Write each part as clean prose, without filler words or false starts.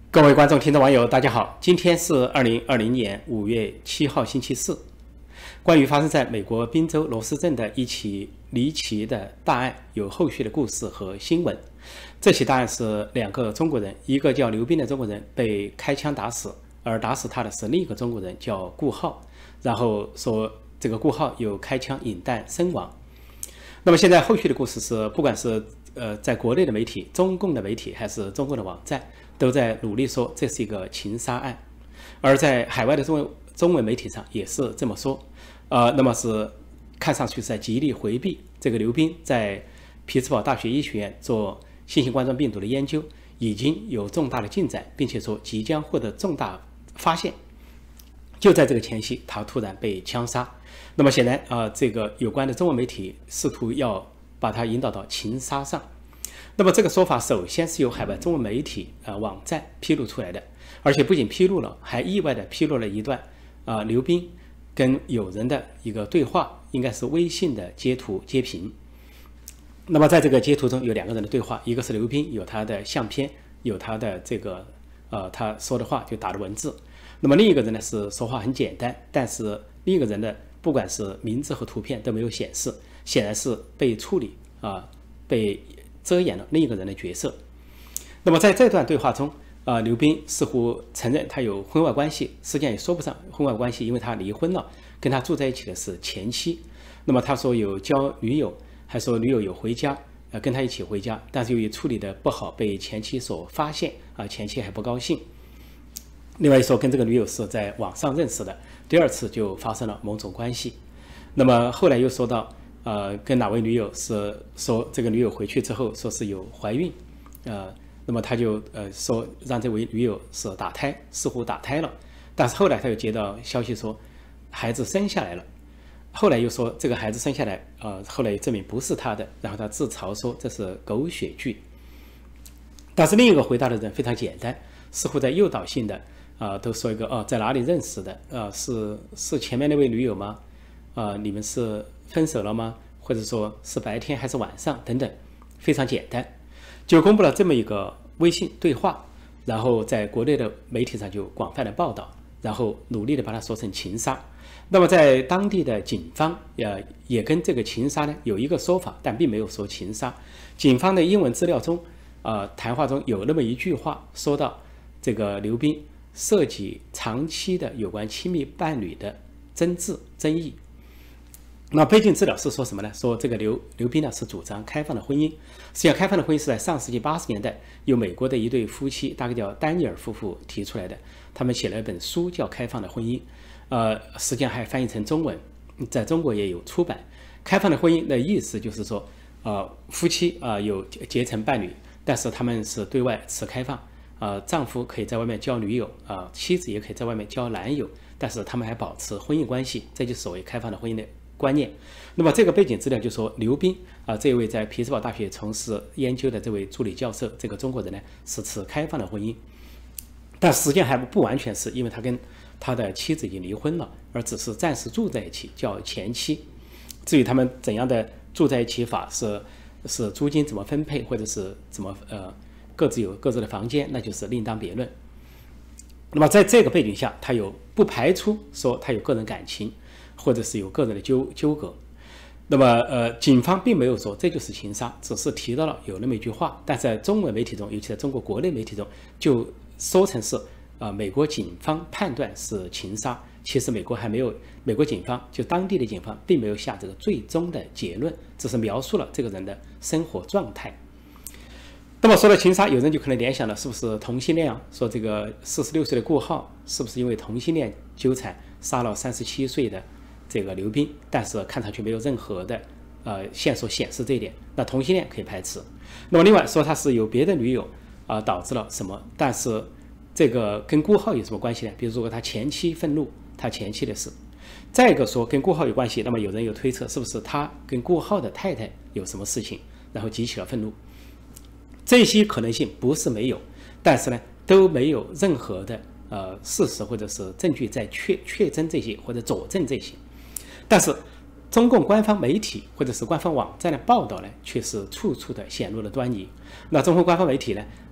各位观众、听众、网友，大家好！今天是2020年5月7号，星期四。关于发生在美国宾州罗斯镇的一起离奇的大案，有后续的故事和新闻。这起大案是两个中国人，一个叫刘斌的中国人被开枪打死，而打死他的是另一个中国人叫顾浩，然后说这个顾浩有开枪引弹身亡。那么现在后续的故事是，不管是在国内的媒体、中共的媒体还是中共的网站，都在努力说这是一个情杀案，而在海外的中文媒体上也是这么说。那么是看上去是在极力回避这个刘斌在匹兹堡大学医学院做新型冠状病毒的研究已经有重大的进展，并且说即将获得重大发现。就在这个前夕，他突然被枪杀。那么显然这个有关的中文媒体试图要把它引导到情杀上。那么这个说法首先是由海外中文媒体网站披露出来的，而且不仅披露了，还意外的披露了一段刘斌跟友人的一个对话，应该是微信的截图截屏。那么在这个截图中有两个人的对话，一个是刘斌，有他的相片，有他的这个他说的话就打的文字。那么另一个人呢是说话很简单，但是另一个人的不管是名字和图片都没有显示，显然是被处理被遮掩了另一个人的角色。那么在这段对话中刘斌似乎承认他有婚外关系，实际上也说不上婚外关系，因为他离婚了，跟他住在一起的是前妻。那么他说有交女友，还说女友有回家跟他一起回家，但是由于处理的不好被前妻所发现前妻还不高兴。另外说跟这个女友是在网上认识的，第二次就发生了某种关系。那么后来又说到跟哪位女友是说这个女友回去之后说是有怀孕，那么他就说让这位女友是打胎，似乎打胎了，但是后来他又接到消息说孩子生下来了，后来又说这个孩子生下来后来证明不是他的，然后他自嘲说这是狗血剧。但是另一个回答的人非常简单，似乎在诱导性的都说一个在哪里认识的是前面那位女友吗？你们是分手了吗？或者说是白天还是晚上等等，非常简单，就公布了这么一个微信对话，然后在国内的媒体上就广泛的报道，然后努力的把它说成情杀。那么在当地的警方也跟这个情杀呢有一个说法，但并没有说情杀。警方的英文资料中谈话中有那么一句话，说到这个刘斌涉及长期的有关亲密伴侣的争议。那背景资料是说什么呢？说这个刘斌呢是主张开放的婚姻。实际上，开放的婚姻是在上世纪80年代由美国的一对夫妻，大概叫丹尼尔夫妇提出来的。他们写了一本书叫《开放的婚姻》，实际上还翻译成中文，在中国也有出版。开放的婚姻的意思就是说，夫妻有结成伴侣，但是他们是对外持开放。丈夫可以在外面交女友，妻子也可以在外面交男友，但是他们还保持婚姻关系，这就是所谓开放的婚姻的观念。那么这个背景资料就说刘斌这位在匹兹堡大学从事研究的这位助理教授，这个中国人呢是持开放的婚姻，但实际上还不完全是，因为他跟他的妻子已经离婚了，而只是暂时住在一起，叫前妻。至于他们怎样的住在一起法，是租金怎么分配，或者是怎么各自有各自的房间，那就是另当别论。那么在这个背景下，他有不排除说他有个人感情，或者是有个人的纠葛。那么警方并没有说这就是情杀，只是提到了有那么一句话，但在中文媒体中，尤其在中国国内媒体中，就说成是美国警方判断是情杀。其实美国警方就当地的警方并没有下这个最终的结论，只是描述了这个人的生活状态。那么说到情杀，有人就可能联想了，是不是同性恋说这个46岁的顾浩是不是因为同性恋纠缠杀了37岁的这个刘斌？但是看上去没有任何的线索显示这一点，那同性恋可以排斥。那么另外说他是有别的女友导致了什么？但是这个跟顾浩有什么关系呢？比如说他前妻愤怒他前妻的事，再一个说跟顾浩有关系，那么有人有推测是不是他跟顾浩的太太有什么事情，然后激起了愤怒。这些可能性不是没有，但是呢都没有任何的事实或者是证据在确证这些或者佐证这些。但是中共官方媒体或者是官方网站的报道呢，却是处处的显露了端倪。那中共官方媒体呢，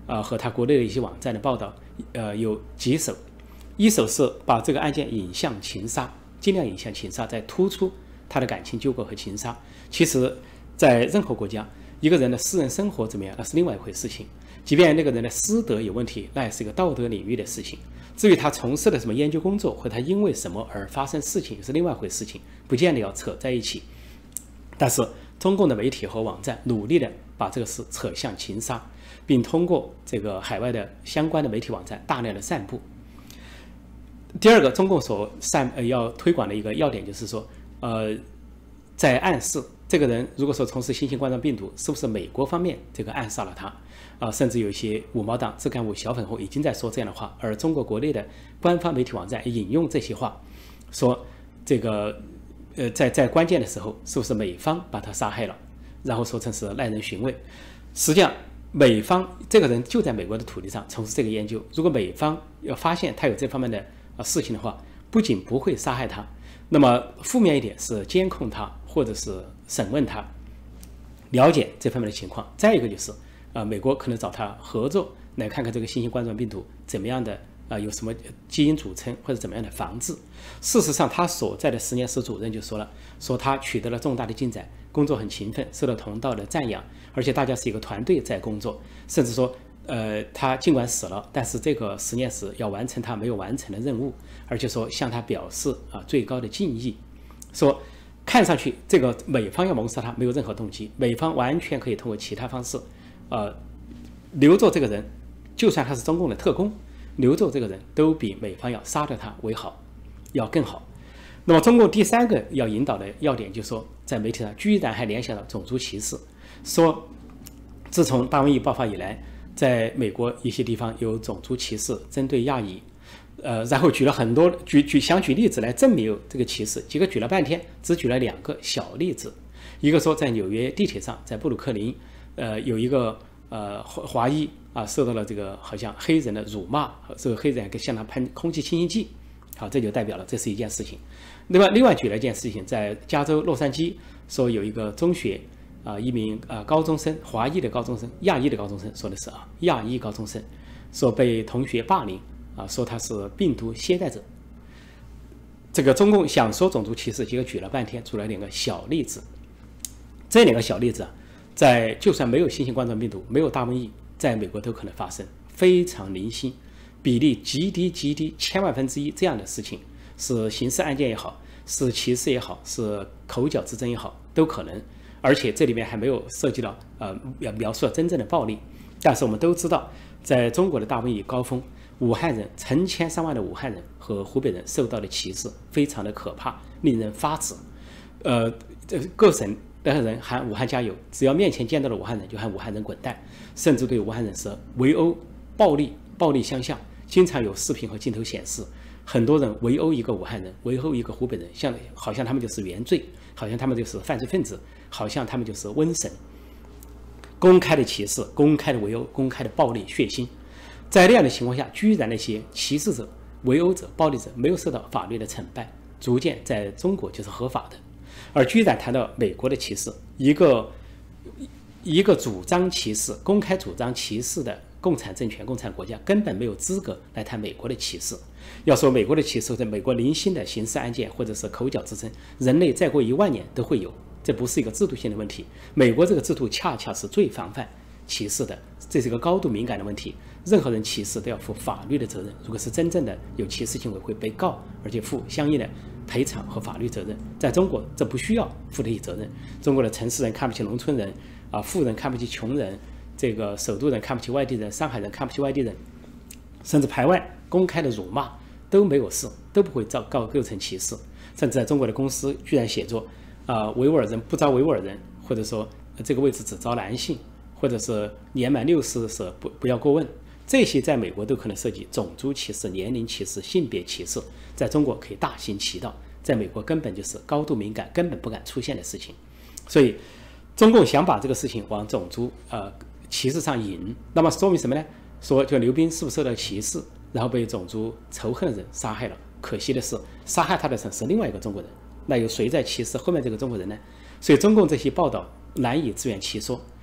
和他国内的一些网站的报道，有几手。一手是把这个案件引向情杀，尽量引向情杀，再突出他的感情纠葛和情杀。其实，在任何国家，一个人的私人生活怎么样，那是另外一回事情。即便那个人的私德有问题，那也是一个道德领域的事情。至于他从事的什么研究工作，或他因为什么而发生事情，是另外一回事情，不见得要扯在一起。但是中共的媒体和网站努力的把这个事扯向情杀，并通过这个海外的相关的媒体网站大量的散布。第二个，中共所要推广的一个要点就是说，在暗示这个人如果说从事新型冠状病毒，是不是美国方面这个暗杀了他甚至有一些五毛党、自干五小粉红已经在说这样的话，而中国国内的官方媒体网站引用这些话，说这个在关键的时候，是不是美方把他杀害了，然后说成是耐人寻味。实际上，美方这个人就在美国的土地上从事这个研究，如果美方要发现他有这方面的事情的话，不仅不会杀害他，那么负面一点是监控他，或者是审问他，了解这方面的情况。再一个就是美国可能找他合作，来看看这个新型冠状病毒怎么样的有什么基因组成或者怎么样的防治。事实上，他所在的实验室主任就说了，说他取得了重大的进展，工作很勤奋，受到同道的赞扬，而且大家是一个团队在工作，甚至说他尽管死了，但是这个实验室要完成他没有完成的任务，而且说向他表示最高的敬意。说看上去这个美方要谋杀他没有任何动机，美方完全可以通过其他方式留着这个人，就算他是中共的特工，留着这个人都比美方要杀掉他为好，要更好。那么中共第三个要引导的要点就是说，在媒体上居然还联想到种族歧视，说自从大瘟疫爆发以来，在美国一些地方有种族歧视针对亚裔，然后举了很多想举例子来证明有这个歧视，结果举了半天只举了2个小例子。一个说在纽约地铁上，在布鲁克林有一个华裔受到了这个好像黑人的辱骂，这个黑人向他喷空气清新剂，好，这就代表了这是一件事情。另外举了一件事情，在加州洛杉矶说有一个中学一名高中生，华裔的高中生，亚裔的高中生，说的是亚裔高中生，说被同学霸凌说他是病毒携带者。这个中共想说种族歧视，结果举了半天，举了2个小例子。这2个小例子在就算没有新型冠状病毒，没有大瘟疫，在美国都可能发生，非常零星，比例极低极低，千万分之一这样的事情，是刑事案件也好，是歧视也好，是口角之争也好，都可能。而且这里面还没有涉及到描述了真正的暴力。但是我们都知道，在中国的大瘟疫高峰，武汉人成千上万的武汉人和湖北人受到的歧视非常的可怕，令人发指。各省的人喊武汉加油，只要面前见到了武汉人就喊武汉人滚蛋，甚至对武汉人是围殴、暴力相向。经常有视频和镜头显示，很多人围殴一个武汉人，围殴一个湖北人，好像他们就是原罪，好像他们就是犯罪分子，好像他们就是瘟神。公开的歧视，公开的围殴，公开的暴力血腥。在那样的情况下，居然那些歧视者、围殴者、暴力者没有受到法律的惩办，逐渐在中国就是合法的。而居然谈到美国的歧视，一个主张歧视、公开主张歧视的共产政权、共产国家根本没有资格来谈美国的歧视。要说美国的歧视，在美国零星的刑事案件或者是口角之争，人类再过1万年都会有，这不是一个制度性的问题。美国这个制度恰恰是最防范歧视的，这是一个高度敏感的问题。任何人歧视都要负法律的责任，如果是真正的有歧视行为，会被告，而且负相应的赔偿和法律责任。在中国，这不需要负得起责任。中国的城市人看不起农村人富人看不起穷人，这个首都人看不起外地人，上海人看不起外地人，甚至排外、公开的辱骂都没有事，都不会构成歧视。甚至在中国的公司居然写作维吾尔人不招维吾尔人，或者说这个位置只招男性，或者是年满60时不要过问。这些在美国都可能涉及种族歧视、年龄歧视、性别歧视，在中国可以大行其道，在美国根本就是高度敏感，根本不敢出现的事情。所以中共想把这个事情往种族歧视上引，那么说明什么呢？说就刘斌是不是受到歧视，然后被种族仇恨的人杀害了。可惜的是，杀害他的人是另外一个中国人，那有谁在歧视后面这个中国人呢？所以中共这些报道难以自圆其说。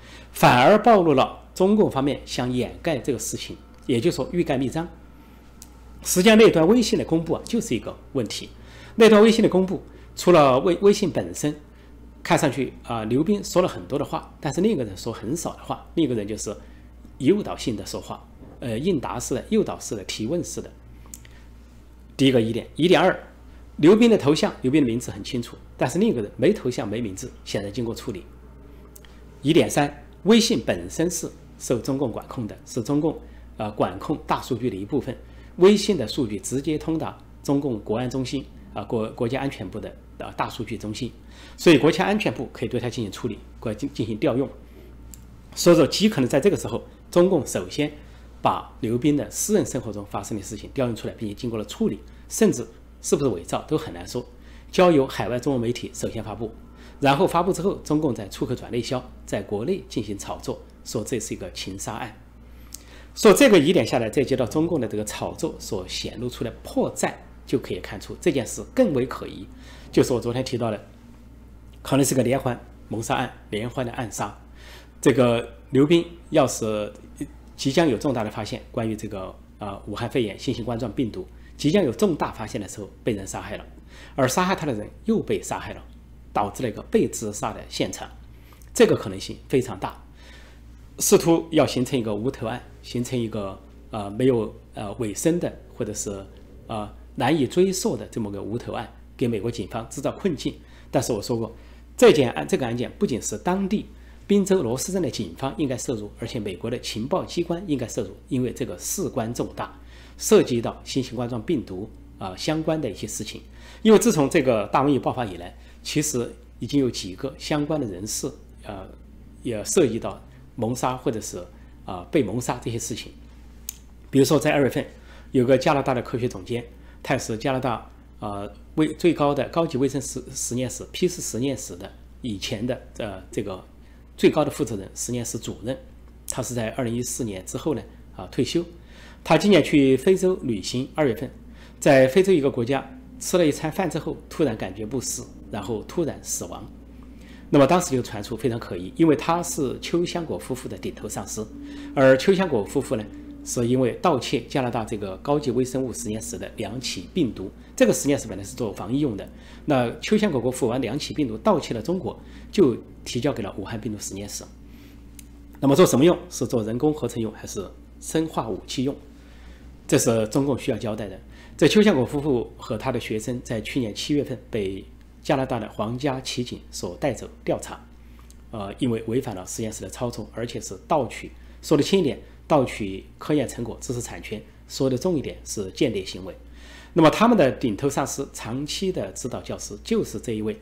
反而暴露了中共方面想掩盖这个事情，也就是说欲盖弥彰。实际上那段微信的公布就是一个问题。那段微信的公布，除了微信本身看上去刘斌说了很多的话，但是另一个人说很少的话，另一个人就是诱导性的说话，应答式的、诱导式的、提问式的。第一个疑点。疑点二，刘斌的头像、刘斌的名字很清楚，但是另一个人没头像、没名字，显然经过处理。疑点三，微信本身是受中共管控的，是中共管控大数据的一部分。微信的数据直接通达中共国安中心国家安全部的大数据中心，所以国家安全部可以对它进行处理，进行调用。所以说，极可能在这个时候，中共首先把刘斌的私人生活中发生的事情调用出来，并且经过了处理，甚至是不是伪造都很难说，交由海外中文媒体首先发布，然后发布之后，中共再出口转内销，在国内进行炒作，说这是一个情杀案。说这个疑点下来，再接到中共的这个炒作所显露出的破绽，就可以看出这件事更为可疑。就是我昨天提到的，可能是个连环谋杀案，连环的暗杀。这个刘斌要是即将有重大的发现，关于这个武汉肺炎新型冠状病毒即将有重大发现的时候，被人杀害了，而杀害他的人又被杀害了，导致了一个被自杀的现场，这个可能性非常大。试图要形成一个无头案，形成一个没有尾声的，或者是难以追溯的这么个无头案，给美国警方制造困境。但是我说过，这个案件不仅是当地宾州罗斯镇的警方应该涉入，而且美国的情报机关应该涉入，因为这个事关重大，涉及到新型冠状病毒相关的一些事情。因为自从这个大瘟疫爆发以来，其实已经有几个相关的人士也涉及到谋杀或者是被谋杀这些事情。比如说在2月份，有个加拿大的科学总监，他也是加拿大最高的高级卫生实验室批次实验室的以前的这个最高的负责人，实验室主任。他是在2014年之后呢退休。他今年去非洲旅行，2月份在非洲一个国家吃了一餐饭之后，突然感觉不适，然后突然死亡。那么当时就传出非常可疑，因为他是邱香果夫妇的顶头上司，而邱香果夫妇呢，是因为盗窃加拿大这个高级微生物实验室的2起病毒，这个实验室本来是做防疫用的，那邱香果国服完2起病毒盗窃了中国，就提交给了武汉病毒实验室。那么做什么用？是做人工合成用还是生化武器用？这是中共需要交代的。这邱香果夫妇和他的学生在去年7月份被加拿大的皇家骑警所带走调查，因为违反了实验室的操纵，而且是盗取，说的轻一点，盗取科研成果、知识产权；说的重一点，是间谍行为。那么他们的顶头上司、长期的指导教师就是这一位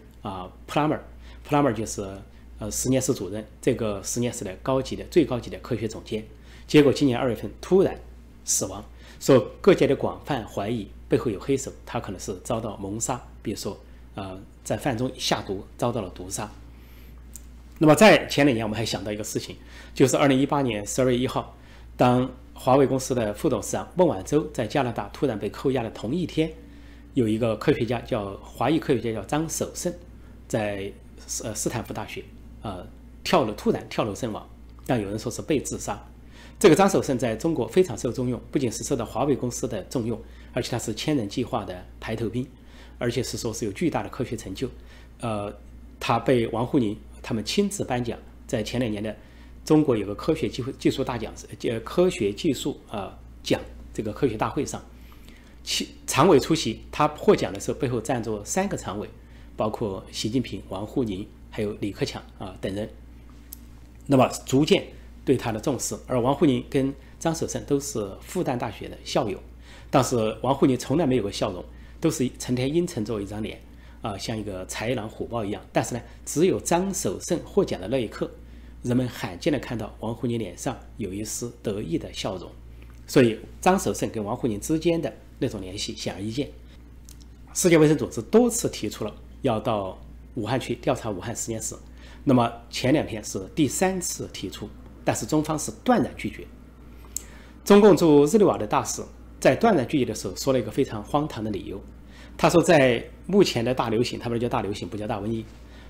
Plummer 就是实验室主任，这个实验室的最高级的科学总监。结果今年2月份突然死亡，说各界的广泛怀疑背后有黑手，他可能是遭到谋杀，比如说在饭中下毒遭到了毒杀。那么在前2年我们还想到一个事情，就是2018年12月1号，当华为公司的副董事长孟晚舟在加拿大突然被扣押的同一天，有一个华裔科学家叫张守胜，在斯坦福大学突然跳楼身亡，但有人说是被自杀。这个张守胜在中国非常受重用，不仅是受到华为公司的重用，而且他是千人计划的排头兵，而且是说是有巨大的科学成就。他被王沪宁他们亲自颁奖，在前2年的中国有个科学技术大奖，科学技术奖这个科学大会上，常委出席，他获奖的时候背后站着3个常委，包括习近平、王沪宁还有李克强等人。那么逐渐对他的重视，而王沪宁跟张守胜都是复旦大学的校友，但是王沪宁从来没有过笑容，都是成天阴沉着一张脸像一个豺狼虎豹一样。但是呢，只有张守胜获奖的那一刻，人们罕见的看到王沪宁脸上有一丝得意的笑容，所以张守胜跟王沪宁之间的那种联系显而易见。世界卫生组织多次提出了要到武汉去调查武汉实验室，那么前2天是第3次提出，但是中方是断然拒绝。中共驻日内瓦的大使在断然拒绝的时候说了一个非常荒唐的理由，他说在目前的大流行，他们叫大流行不叫大瘟疫，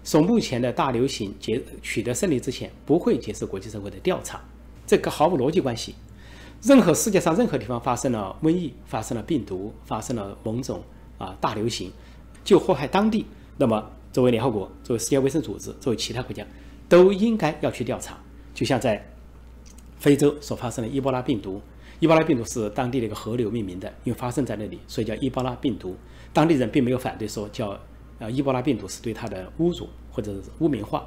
说目前的大流行取得胜利之前，不会接受国际社会的调查，这个毫无逻辑关系。任何世界上任何地方发生了瘟疫、发生了病毒、发生了某种大流行，就祸害当地，那么作为联合国、作为世界卫生组织、作为其他国家，都应该要去调查。就像在非洲所发生的伊波拉病毒，伊波拉病毒是当地的一个河流命名的，因为发生在那里，所以叫伊波拉病毒。当地人并没有反对说叫伊波拉病毒是对它的侮辱或者是污名化，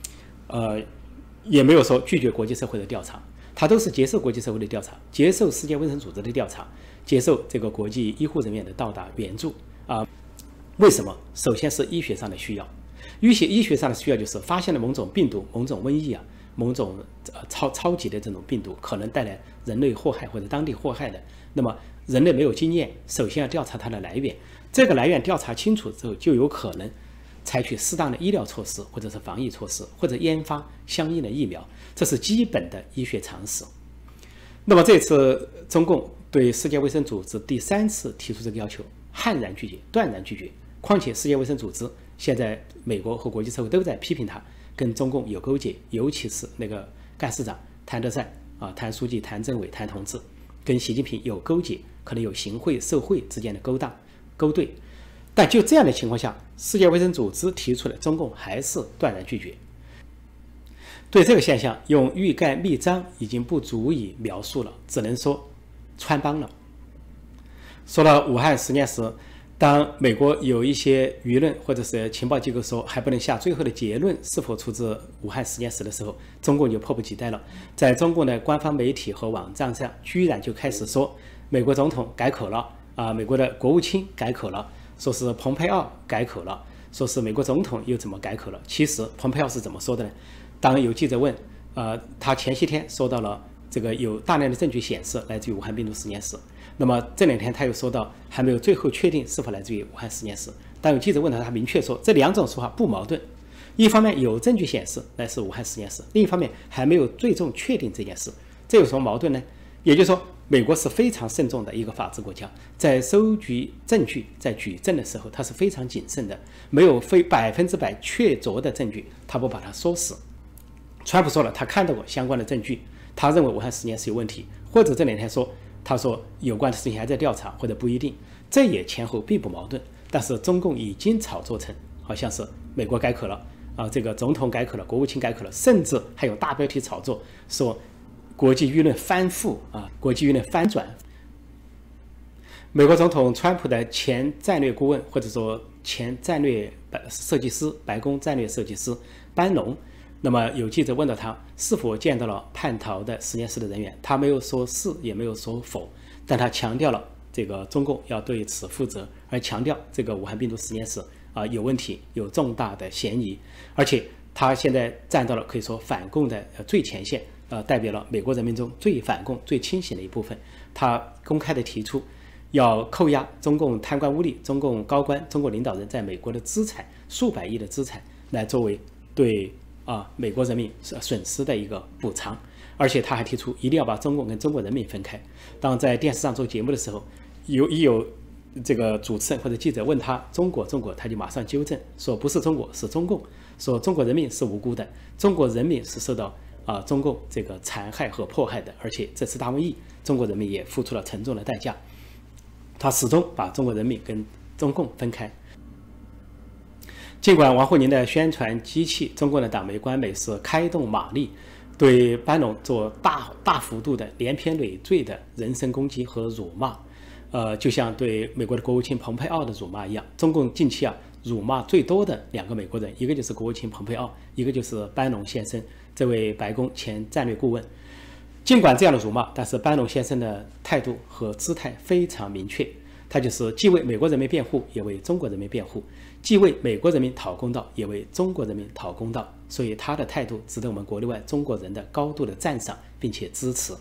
也没有说拒绝国际社会的调查，它都是接受国际社会的调查，接受世界卫生组织的调查，接受这个国际医护人员的到达援助为什么？首先是医学上的需要，医学上的需要就是发现了某种病毒、某种瘟疫某种超级的这种病毒可能带来人类祸害或者当地祸害的，那么人类没有经验，首先要调查它的来源，这个来源调查清楚之后，就有可能采取适当的医疗措施或者是防疫措施，或者研发相应的疫苗，这是基本的医学常识。那么这次中共对世界卫生组织第3次提出这个要求，悍然拒绝，断然拒绝。况且世界卫生组织现在美国和国际社会都在批评他跟中共有勾结，尤其是那个干事长谭德赛谭书记、谭政委、谭同志跟习近平有勾结，可能有行贿受贿之间的勾兑。但就这样的情况下，世界卫生组织提出的，中共还是断然拒绝。对这个现象，用欲盖弥彰已经不足以描述了，只能说穿帮了。说到武汉实验室，当美国有一些舆论或者是情报机构说还不能下最后的结论是否出自武汉实验室的时候，中共就迫不及待了，在中共的官方媒体和网站上居然就开始说美国总统改口了美国的国务卿改口了，说是蓬佩奥改口了，说是美国总统又怎么改口了。其实蓬佩奥是怎么说的呢？当有记者问他前些天说到了这个有大量的证据显示来自于武汉病毒实验室，那么这2天他又说到还没有最后确定是否来自于武汉实验室。当有记者问他明确说这2种说法不矛盾，一方面有证据显示来自武汉实验室，另一方面还没有最终确定这件事，这有什么矛盾呢？也就是说，美国是非常慎重的一个法治国家，在收集证据、在举证的时候，它是非常谨慎的，没有非100%确凿的证据，他不把它说死。川普说了，他看到过相关的证据，他认为武汉实验室有问题，或者这2天说他说有关的事情还在调查，或者不一定，这也前后并不矛盾。但是中共已经炒作成好像是美国改口了这个总统改口了，国务卿改口了，甚至还有大标题炒作说国际舆论翻覆国际舆论翻转。美国总统川普的前战略顾问或者说前战略设计师，白宫战略设计师班农，那么有记者问到他是否见到了叛逃的实验室的人员，他没有说是也没有说否，但他强调了这个中共要对此负责，而强调这个武汉病毒实验室有问题，有重大的嫌疑，而且他现在站到了可以说反共的最前线，代表了美国人民中最反共、最清醒的一部分。他公开的提出要扣押中共贪官污吏、中共高官、中国领导人在美国的资产，数百亿的资产，来作为对美国人民损失的一个补偿。而且他还提出一定要把中共跟中国人民分开。当在电视上做节目的时候，有这个主持人或者记者问他中国，他就马上纠正说不是中国，是中共，说中国人民是无辜的，中国人民是受到中共这个残害和迫害的，而且这次大瘟疫，中国人民也付出了沉重的代价。他始终把中国人民跟中共分开。尽管王沪宁的宣传机器，中共的党媒官媒是开动马力，对班农做大幅度的连篇累赘的人身攻击和辱骂，就像对美国的国务卿蓬佩奥的辱骂一样。中共近期辱骂最多的2个美国人，一个就是国务卿蓬佩奥，一个就是班农先生，这位白宫前战略顾问。尽管这样的辱骂，但是班农先生的态度和姿态非常明确，他就是既为美国人民辩护，也为中国人民辩护，既为美国人民讨公道，也为中国人民讨公道。所以他的态度值得我们国内外中国人的高度的赞赏并且支持。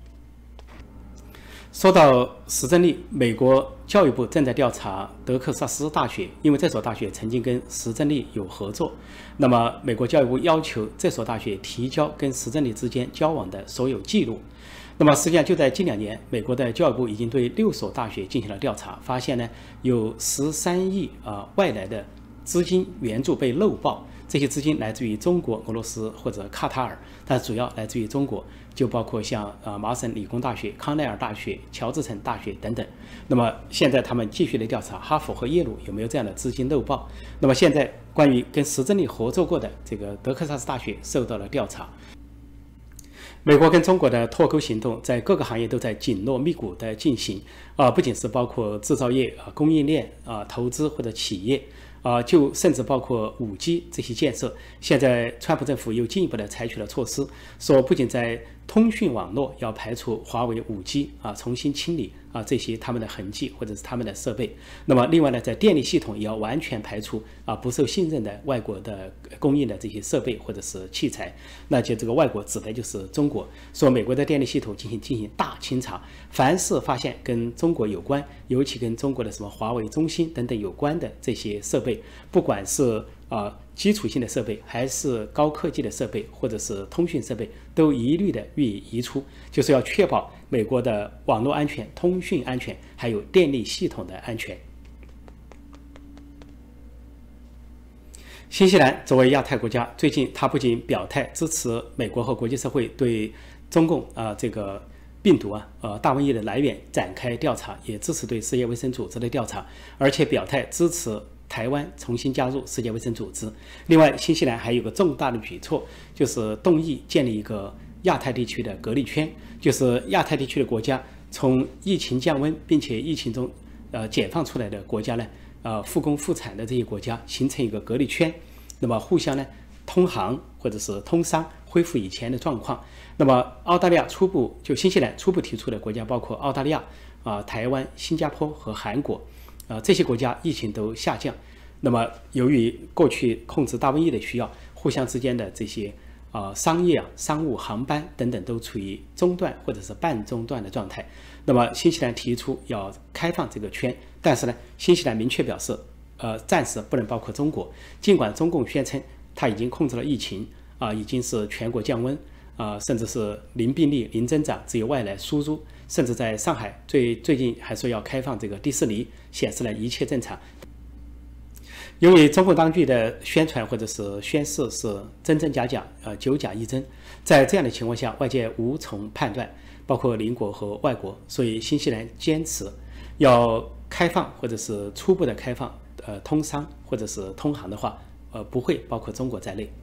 说到石正丽，美国教育部正在调查德克萨斯大学，因为这所大学曾经跟石正丽有合作。那么美国教育部要求这所大学提交跟石正丽之间交往的所有记录。那么实际上就在近2年，美国的教育部已经对6所大学进行了调查，发现呢有13亿外来的资金援助被漏报， 这些资金来自于中国、俄罗斯或者卡塔尔，但主要来自于中国，就包括像麻省理工大学、康奈尔大学、乔治城大学等等。那么现在他们继续的调查哈佛和耶鲁有没有这样的资金漏报。那么现在关于跟石正丽合作过的这个德克萨斯大学受到了调查。美国跟中国的脱钩行动在各个行业都在紧锣密鼓的进行，不仅是包括制造业、供应链、投资或者企业，就甚至包括5G 这些建设。现在川普政府又进一步的采取了措施，说不仅在通讯网络要排除华为5G 重新清理这些他们的痕迹或者是他们的设备。那么另外呢，在电力系统也要完全排除不受信任的外国的供应的这些设备或者是器材。那就这个外国指的就是中国，说美国的电力系统进行大清查，凡是发现跟中国有关，尤其跟中国的什么华为、中兴等等有关的这些设备，不管是基础性的设备还是高科技的设备或者是通讯设备，都一律的予以移出，就是要确保美国的网络安全、通讯安全还有电力系统的安全。新西兰作为亚太国家，最近它不仅表态支持美国和国际社会对中共这个病毒大瘟疫的来源展开调查，也支持对世界卫生组织的调查，而且表态支持台湾重新加入世界卫生组织。另外，新西兰还有个重大的举措，就是动议建立一个亚太地区的隔离圈，就是亚太地区的国家从疫情降温并且疫情中解放出来的国家呢，复工复产的这些国家形成一个隔离圈，那么互相呢通航或者是通商，恢复以前的状况。那么澳大利亚新西兰初步提出的国家包括澳大利亚、台湾、新加坡和韩国。这些国家疫情都下降，那么由于过去控制大瘟疫的需要，互相之间的这些商业、商务、航班等等都处于中断或者是半中断的状态。那么新西兰提出要开放这个圈，但是呢，新西兰明确表示，暂时不能包括中国。尽管中共宣称它已经控制了疫情，已经是全国降温，甚至是零病例、零增长，只有外来输入。甚至在上海最近还说要开放这个迪士尼，显示了一切正常。由于中共当局的宣传或者是宣示是真真假假，九假一真，在这样的情况下，外界无从判断，包括邻国和外国，所以新西兰坚持要开放或者是初步的开放，通商或者是通航的话，不会包括中国在内。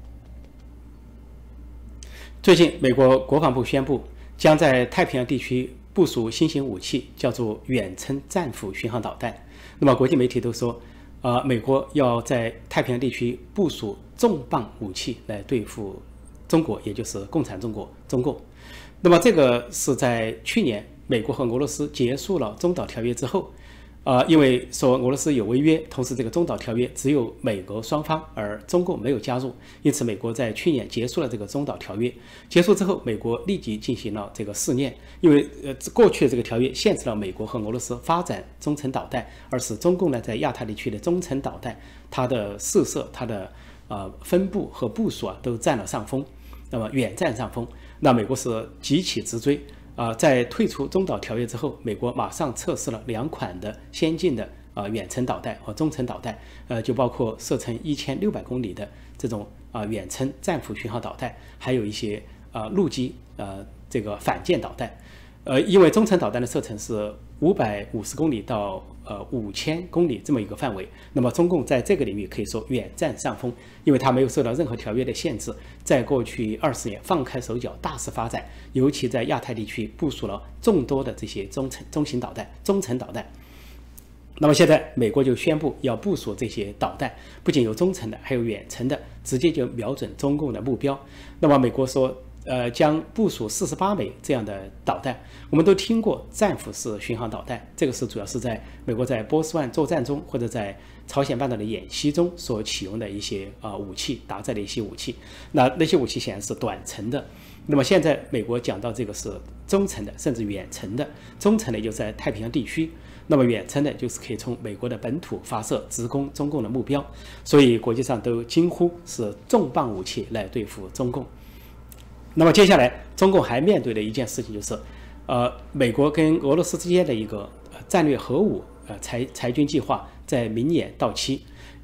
最近，美国国防部宣布，将在太平洋地区部署新型武器，叫做远程战斧巡航导弹。那么国际媒体都说，美国要在太平洋地区部署重磅武器来对付中国，也就是共产中国中共。那么这个是在去年美国和俄罗斯结束了中导条约之后，因为说俄罗斯有违约，同时这个中导条约只有美俄双方，而中共没有加入，因此美国在去年结束了这个中导条约。结束之后，美国立即进行了这个试验，因为过去的这个条约限制了美国和俄罗斯发展中程导弹，而使中共呢在亚太地区的中程导弹，它的试射、它的分布和部署都占了上风，那么远占上风。那美国是急起直追。在退出中导条约之后，美国马上测试了2款的先进的远程导弹和中程导弹，就包括射程1600公里的这种远程战斧巡航导弹，还有一些陆基这个反舰导弹。因为中程导弹的射程是550公里到5000公里这么一个范围，那么中共在这个领域可以说远占上风，因为它没有受到任何条约的限制，在过去20年放开手脚大肆发展，尤其在亚太地区部署了众多的这些中型导弹、中程导弹。那么现在美国就宣布要部署这些导弹，不仅有中程的，还有远程的，直接就瞄准中共的目标。那么美国说，将部署48枚这样的导弹。我们都听过战斧式巡航导弹，这个是主要是在美国在波斯湾作战中或者在朝鲜半岛的演习中所启用的一些武器，搭载的一些武器。那些武器显然是短程的。那么现在美国讲到这个是中程的，甚至远程的。中程的就在太平洋地区，那么远程的就是可以从美国的本土发射，直攻中共的目标。所以国际上都惊呼是重磅武器来对付中共。那么接下来，中共还面对的一件事情就是，美国跟俄罗斯之间的一个战略核武裁军计划在明年到期，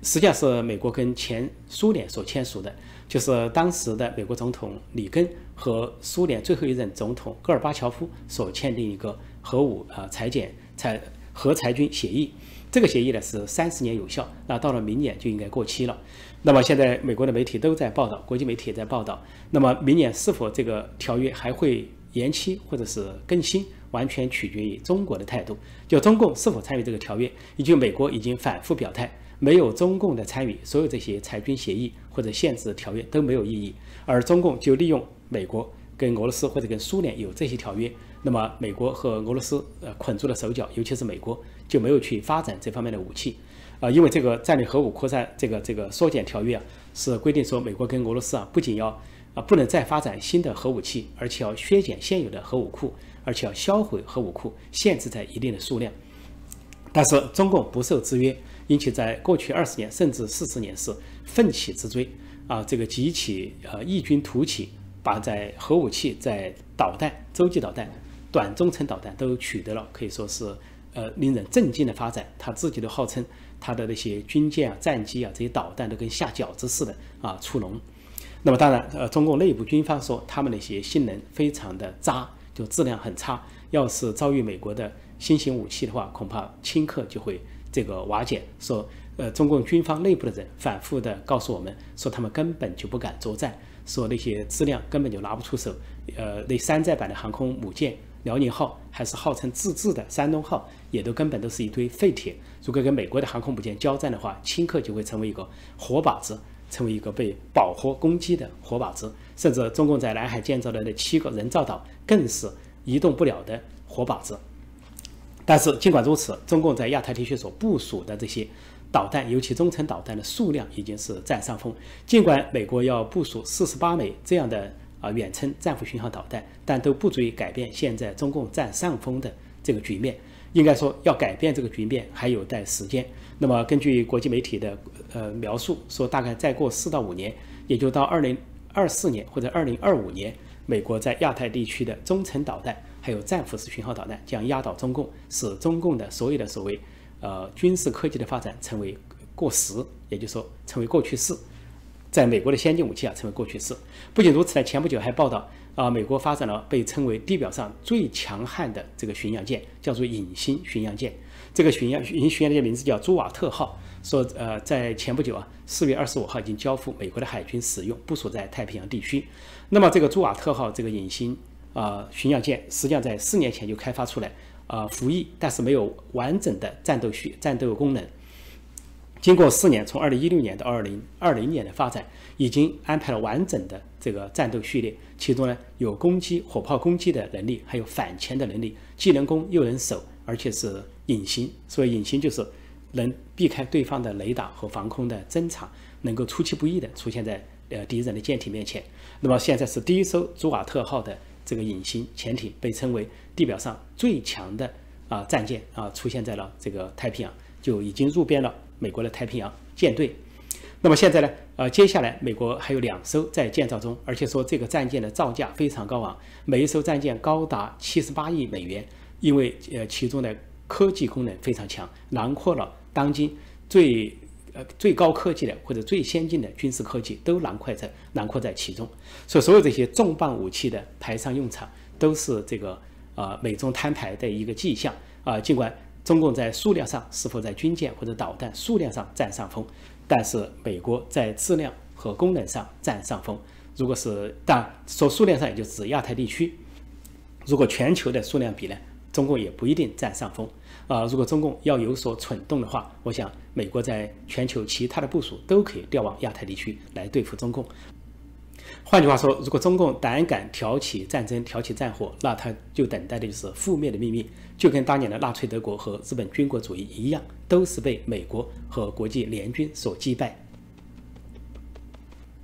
实际上是美国跟前苏联所签署的，就是当时的美国总统里根和苏联最后一任总统戈尔巴乔夫所签订一个核武核裁军协议。这个协议呢是30年有效，那到了明年就应该过期了。那么现在美国的媒体都在报道，国际媒体也在报道，那么明年是否这个条约还会延期或者是更新，完全取决于中国的态度，就中共是否参与这个条约，以及美国已经反复表态，没有中共的参与，所有这些裁军协议或者限制条约都没有意义，而中共就利用美国跟俄罗斯或者跟苏联有这些条约，那么美国和俄罗斯捆住了手脚，尤其是美国就没有去发展这方面的武器，因为这个战略核武扩散这个缩减条约是规定说美国跟俄罗斯不仅要不能再发展新的核武器，而且要削减现有的核武库，而且要销毁核武库，限制在一定的数量。但是中共不受制约，因此在过去20年甚至40年是奋起直追这个急起异军突起，把在核武器、在导弹、洲际导弹、短中程导弹都取得了可以说是令人震惊的发展。他自己都号称他的那些军舰战机这些导弹都跟下饺子似的出笼。那么当然中共内部军方说他们那些性能非常的渣，就质量很差，要是遭遇美国的新型武器的话，恐怕顷刻就会这个瓦解。说中共军方内部的人反复的告诉我们说，他们根本就不敢作战，说那些质量根本就拿不出手。那山寨版的航空母舰辽宁号，还是号称自制的山东号，也都根本都是一堆废铁。如果跟美国的航空母舰交战的话，顷刻就会成为一个活靶子，成为一个被饱和攻击的活靶子。甚至中共在南海建造的那7个人造岛，更是移动不了的活靶子。但是尽管如此，中共在亚太地区所部署的这些导弹，尤其中程导弹的数量已经是占上风。尽管美国要部署48枚这样的远程战斧巡航导弹，但都不足以改变现在中共占上风的这个局面。应该说，要改变这个局面还有待时间。那么根据国际媒体的描述说，大概再过4到5年，也就到2024年或者2025年，美国在亚太地区的中程导弹还有战斧式巡航导弹将压倒中共，使中共的所有的所谓军事科技的发展成为过时，也就是说成为过去式。在美国的先进武器成为过去式。不仅如此呢，前不久还报道美国发展了被称为地表上最强悍的这个巡洋舰，叫做隐形巡洋舰。这个巡洋舰名字叫朱瓦特号，说在前不久4月25号已经交付美国的海军使用，部署在太平洋地区。那么这个朱瓦特号这个隐形巡洋舰，实际上在4年前就开发出来服役，但是没有完整的战斗功能。经过4年，从2016年到2020年的发展，已经安排了完整的这个战斗序列，其中呢有火炮攻击的能力，还有反潜的能力，既能攻又能守，而且是隐形。所以隐形就是能避开对方的雷达和防空的侦察，能够出其不意的出现在敌人的舰艇面前。那么现在是第一艘朱瓦特号的这个隐形潜艇，被称为地表上最强的战舰出现在了这个太平洋，就已经入编了美国的太平洋舰队。那么现在呢，接下来美国还有2艘在建造中，而且说这个战舰的造价非常高昂，每一艘战舰高达78亿美元，因为其中的科技功能非常强，囊括了当今最高科技的或者最先进的军事科技都囊括在其中。所以所有这些重磅武器的派上用场，都是这个美中摊牌的一个迹象尽管中共在数量上是否在军舰或者导弹数量上占上风，但是美国在质量和功能上占上风。如果是说数量上，也就指亚太地区。如果全球的数量比呢，中共也不一定占上风如果中共要有所蠢动的话，我想美国在全球其他的部署都可以调往亚太地区来对付中共。换句话说，如果中共胆敢挑起战争、挑起战火，那他就等待的就是覆灭的命运，就跟当年的纳粹德国和日本军国主义一样，都是被美国和国际联军所击败。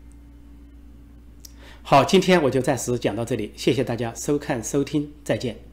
好，今天我就暂时讲到这里，谢谢大家收看收听，再见。